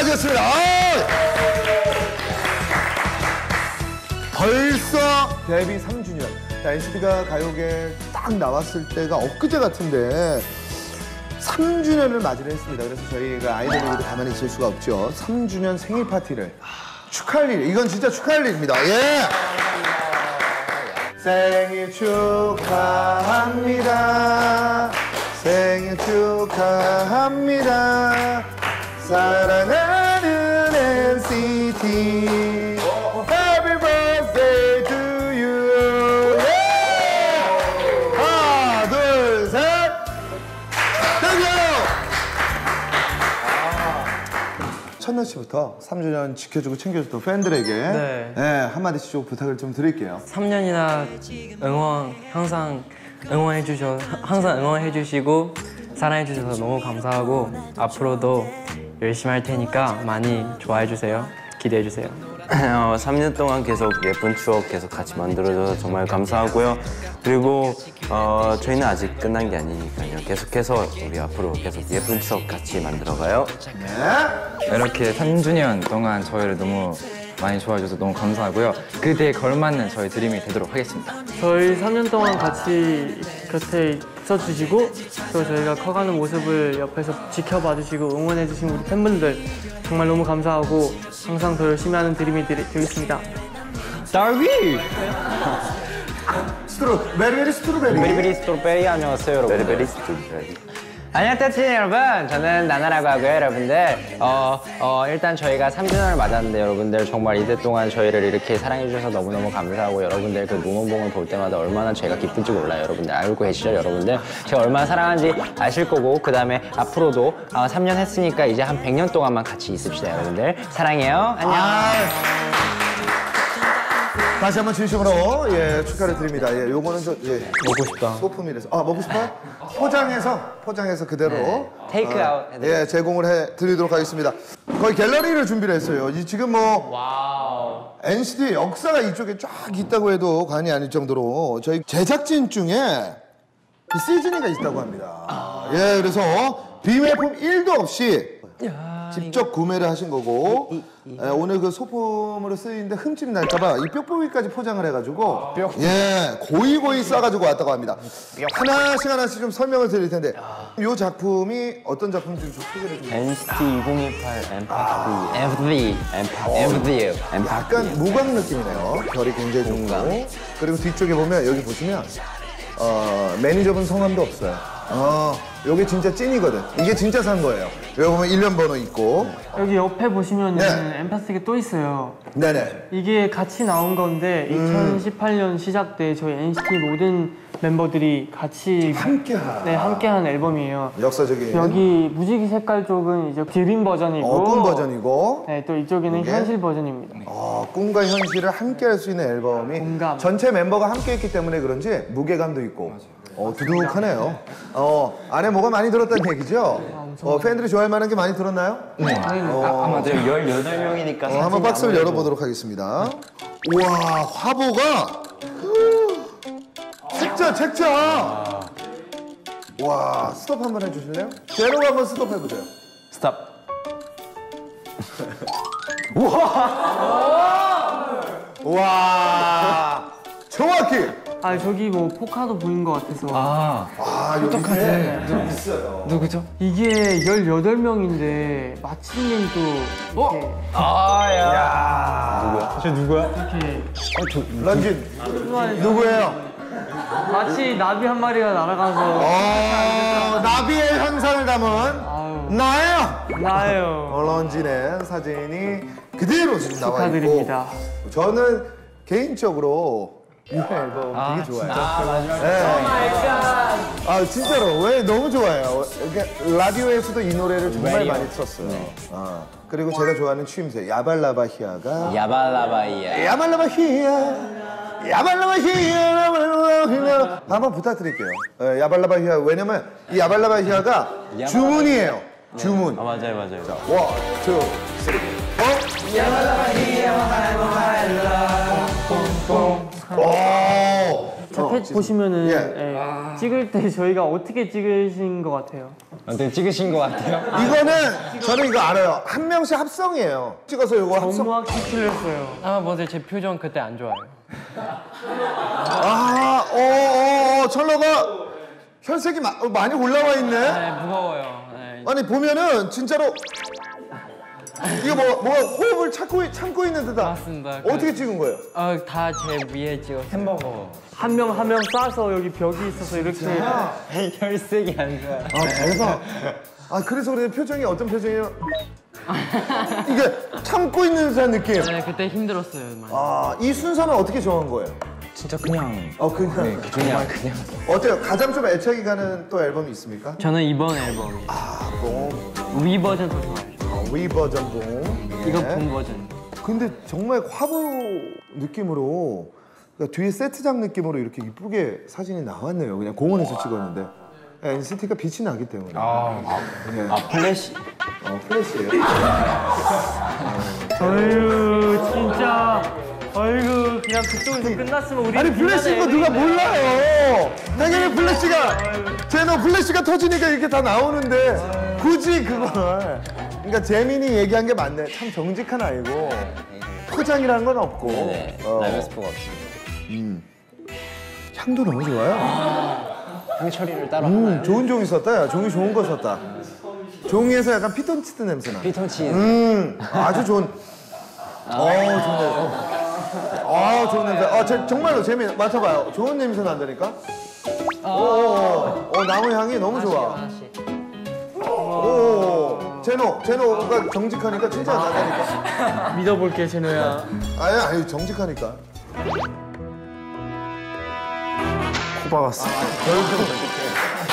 맞았습니다. 벌써 데뷔 3주년. NCT가 가요계에 딱 나왔을 때가 엊그제 같은데 3주년을 맞이를 했습니다. 그래서 저희가 아이돌이기도 가만히 있을 수가 없죠. 3주년 생일 파티를 축하할 일, 이건 진짜 축하할 일입니다. 예. 생일 축하합니다. 생일 축하합니다. 사랑하는 NCT. Happy birthday to you. 하나, 둘, 셋. 땡큐! 첫날 씨부터 3주년 지켜주고 챙겨줬던 팬들에게 네, 한마디씩 좀 부탁을 좀 드릴게요. 3년이나 항상 응원해 주시고 사랑해 주셔서 너무 감사하고 앞으로도 열심히 할 테니까 많이 좋아해 주세요. 기대해 주세요. 3년 동안 계속 예쁜 추억 계속 같이 만들어줘서 정말 감사하고요. 그리고 저희는 아직 끝난 게 아니니까요. 계속해서 우리 앞으로 계속 예쁜 추억 같이 만들어가요. 네. 이렇게 3주년 동안 저희를 너무 많이 좋아해줘서 너무 감사하고요. 그때에 걸맞는 저희 드림이 되도록 하겠습니다. 저희 3년 동안 같이 곁에 있어주시고 또 저희가 커가는 모습을 옆에서 지켜봐 주시고 응원해 주신 우리 팬분들 정말 너무 감사하고 항상 더 열심히 하는 드림이 되겠습니다. 딸기! 베리베리 스트로베리. 베리베리 스트로베리 안녕하세요 여러분. 베리베리 스트로베리. 안녕하세요 여러분. 저는 나나라고 하고요 여러분들. 일단 저희가 3주년을 맞았는데 여러분들 정말 이때 동안 저희를 이렇게 사랑해주셔서 너무너무 감사하고 여러분들 그 응원봉을 볼 때마다 얼마나 저희가 기쁜지 몰라요. 여러분들 알고 계시죠 여러분들? 제가 얼마나 사랑하는지 아실 거고 그 다음에 앞으로도 3년 했으니까 이제 한 100년 동안만 같이 있읍시다 여러분들. 사랑해요. 안녕. 다시 한번 진심으로 축하를 드립니다. 요거는 먹고 싶다. 소품이라서. 먹고 싶어요? 포장해서 그대로 테이크 아웃 제공을 해드리도록 하겠습니다. 거의 갤러리를 준비를 했어요. 지금 NCT 역사가 이쪽에 쫙 있다고 해도 과언이 아닐 정도로 저희 제작진 중에 시즈니가 있다고 합니다. 그래서 비매품 1도 없이 직접 구매를 하신 거고 오늘 그 소품으로 쓰이는데 흠집이 날까봐 이 뾱뾱이까지 포장을 해가지고 고이고이 싸가지고 왔다고 합니다. 하나씩 좀 설명을 드릴 텐데 이 작품이 어떤 작품인지 좀 소개를 좀 NCT 2018 엠파티. 약간 무광 느낌이네요. 별이 굉장히 좋고 그리고 뒤쪽에 보면 여기 보시면 매니저분 성함도 없어요. 여기 진짜 찐이거든. 이게 진짜 산 거예요. 여기 보면 1년 번호 있고 여기 옆에 보시면 엠파스가 또 있어요. 네네. 이게 같이 나온 건데 2018년 시작 때 저희 NCT 모든 멤버들이 같이 함께한 앨범이에요. 역사적인. 여기 무지개 색깔 쪽은 이제 드림 버전이고 꿈 버전이고 또 이쪽에는 현실 버전입니다. 꿈과 현실을 함께 할 수 있는 앨범이 공감. 전체 멤버가 함께 했기 때문에 그런지 무게감도 있고 두둑하네요. 안에 뭐가 많이 들었다는 얘기죠? 팬들이 좋아할 만한 게 많이 들었나요? 네. 맞아요. 18명이니까 한번 박스를 열어보도록 하겠습니다. 우와, 화보가 책자! 와, 스톱 한번 해주실래요? 제로가 한번 스톱 해보세요. 스탑. 와, 정확히! 저기 뭐 포카도 보인 것 같아서. 어떡하지? 좀 있어요. 누구죠? 이게 18명인데 마침님도 이렇게 누구야? 저 누구야? 이렇게 런쥔, 누구예요? 마치 나비 한 마리가 날아가서 나비의 현상을 담은 나예요. 런쥔의 사진이 그대로 지금 나와 있고 축하드립니다. 저는 개인적으로 이 앨범 되게 좋아해요. 맞아요. 진짜로 왜 너무 좋아해요. 라디오에서도 이 노래를 정말 많이 틀었어요. 그리고 제가 좋아하는 추임새 야발라바히아가 야발라바히아 한번 부탁드릴게요. 야발라바히아 왜냐면 이 야발라바히아가 주문이에요. 주문. 맞아요. 자, 1, 2, 3. 야발라바히아 스케치 보시면은 예. 예, 찍을 때 저희가 어떻게 찍으신 것 같아요? 어떻게 찍으신 것 같아요? 이거는 저는 이거 알아요. 한 명씩 합성이에요. 찍어서 이거 합성. 정말 키출했어요. 아 맞아요. 제 표정 그때 안 좋아요. 철러가 혈색이 많이 올라와 있네. 네, 무거워요. 네. 아니 보면은 진짜로 이거 뭐가 호흡을 참고 있는 듯한. 맞습니다. 어떻게 찍은 거예요? 다 제 위에 찍었어요. 햄버거. 한 명 한 명 싸서 여기 벽이 있어서 이렇게 혈색이 안 좋아요. 아 대박. 아 그래서 그래 표정이 어떤 표정이에요? 이게 참고 있는 듯한 느낌. 네, 그때 힘들었어요. 많이. 이 순서는 어떻게 정한 거예요? 진짜 그냥. 그냥. 네, 그냥. 어때요? 가장 좀 애착이 가는 또 앨범이 있습니까? 저는 이번 앨범이 위 버전 더 좋아요. 위 버전 봉. 이거 예. 본 버전. 근데 정말 화보 느낌으로 그러니까 뒤에 세트장 느낌으로 이렇게 이쁘게 사진이 나왔네요. 그냥 공원에서 찍었는데 NCT가 빛이 나기 때문에. 플래시. 플래시예요. 어휴 진짜 어이구 그냥 그쪽에서 끝났으면 우리 아니 플래시인 거 누가 몰라요. 당연히 플래시가 제노 플래시가 터지니까 이렇게 다 나오는데 굳이 그걸. 그러니까 재민이 얘기한 게 맞네. 참 정직한 아이고 포장이라는 건 없고. 라이브 스포가 없습니다. 향도 너무 좋아요. 향 처리를 따로 하나요? 좋은 종이 썼다. 야. 종이 좋은 거 썼다. 종이에서 약간 피톤치드 냄새 나. 피톤치드. 아주 좋은. 좋네. 좋은 냄새. 정말로 재미 맡아봐요. 좋은 냄새 난다니까. 나무 향이 너무 좋아. 제노가 정직하니까 진짜 나다니까. 믿어볼게 제노야. 아니 정직하니까. 코 박았어.